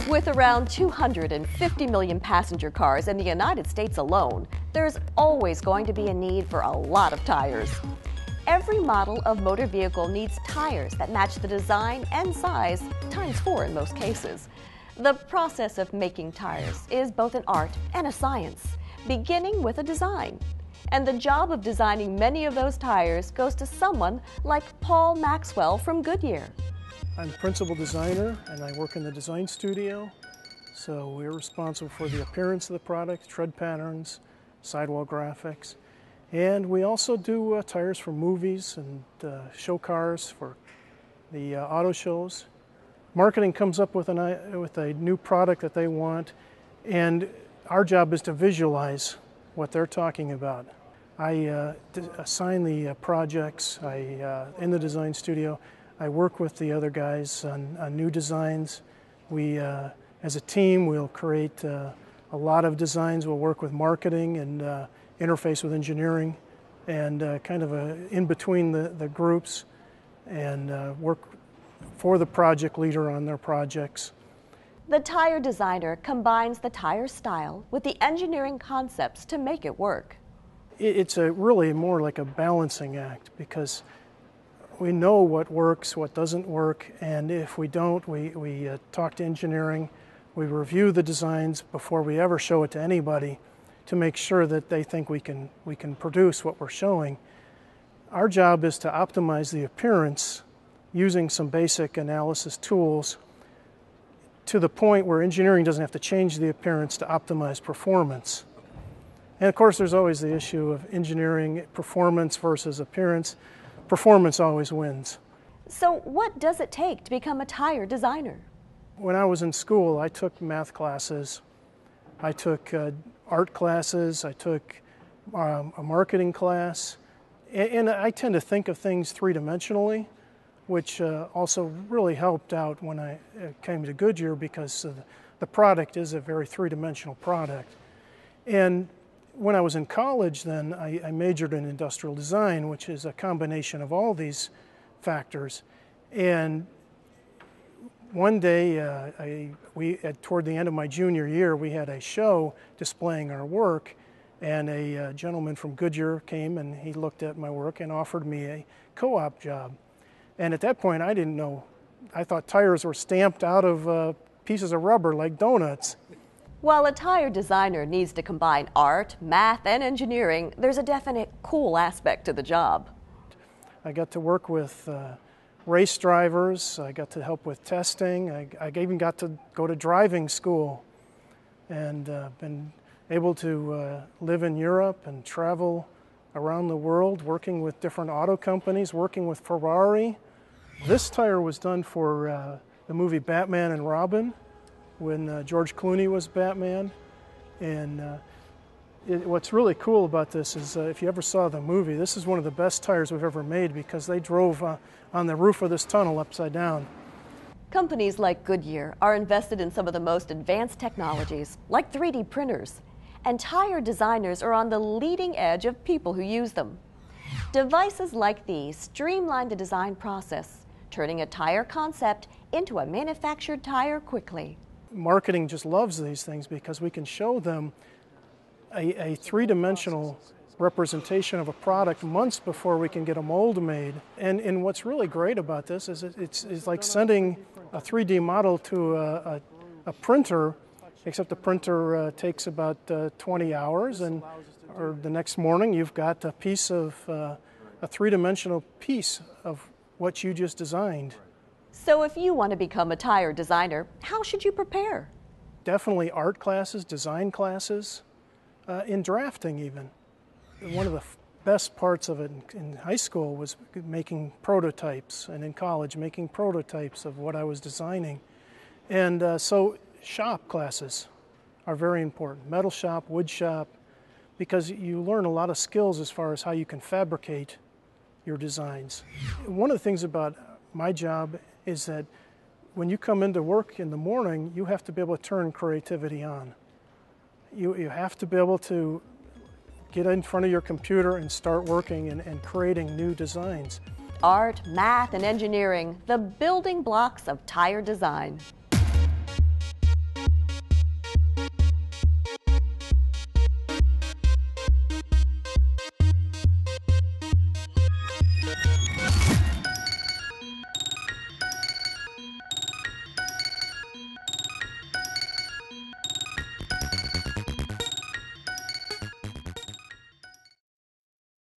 With around 250 million passenger cars in the United States alone, there's always going to be a need for a lot of tires. Every model of motor vehicle needs tires that match the design and size, ×4 in most cases. The process of making tires is both an art and a science, beginning with a design. And the job of designing many of those tires goes to someone like Paul Maxwell from Goodyear. I'm principal designer and I work in the design studio. So we're responsible for the appearance of the product, tread patterns, sidewall graphics. And we also do tires for movies and show cars for the auto shows. Marketing comes up with a new product that they want, and our job is to visualize what they're talking about. I assign the projects in the design studio. I work with the other guys on new designs. We, as a team, we'll create a lot of designs. We'll work with marketing and interface with engineering, and kind of in between the groups, and work for the project leader on their projects. The tire designer combines the tire style with the engineering concepts to make it work. It's really more like a balancing act, because we know what works, what doesn't work, and if we don't, we talk to engineering. We review the designs before we ever show it to anybody to make sure that they think we can produce what we're showing. Our job is to optimize the appearance using some basic analysis tools to the point where engineering doesn't have to change the appearance to optimize performance. And of course, there's always the issue of engineering performance versus appearance. Performance always wins. So what does it take to become a tire designer? When I was in school, I took math classes, I took art classes, I took a marketing class, and I tend to think of things three-dimensionally, which also really helped out when I came to Goodyear, because the product is a very three-dimensional product. And when I was in college then, I majored in industrial design, which is a combination of all these factors. And one day, toward the end of my junior year, we had a show displaying our work, and a gentleman from Goodyear came and he looked at my work and offered me a co-op job. And at that point, I didn't know. I thought tires were stamped out of pieces of rubber like donuts. While a tire designer needs to combine art, math, and engineering, there's a definite cool aspect to the job. I got to work with race drivers. I got to help with testing. I even got to go to driving school, and been able to live in Europe and travel around the world, working with different auto companies, working with Ferrari. This tire was done for the movie Batman and Robin, when George Clooney was Batman. And what's really cool about this is if you ever saw the movie, this is one of the best tires we've ever made, because they drove on the roof of this tunnel upside down. Companies like Goodyear are invested in some of the most advanced technologies, like 3D printers, and tire designers are on the leading edge of people who use them. Devices like these streamline the design process, turning a tire concept into a manufactured tire quickly. Marketing just loves these things because we can show them a three-dimensional representation of a product months before we can get a mold made. And what's really great about this is it's like sending a 3D model to a printer, except the printer takes about 20 hours, or the next morning you've got a piece of a three-dimensional piece of what you just designed. So if you want to become a tire designer, how should you prepare? Definitely art classes, design classes, in drafting even. One of the best parts of it in high school was making prototypes, and in college making prototypes of what I was designing. And so shop classes are very important. Metal shop, wood shop, because you learn a lot of skills as far as how you can fabricate your designs. One of the things about my job is that when you come into work in the morning, you have to be able to turn creativity on. You have to be able to get in front of your computer and start working and creating new designs. Art, math, and engineering, the building blocks of tire design.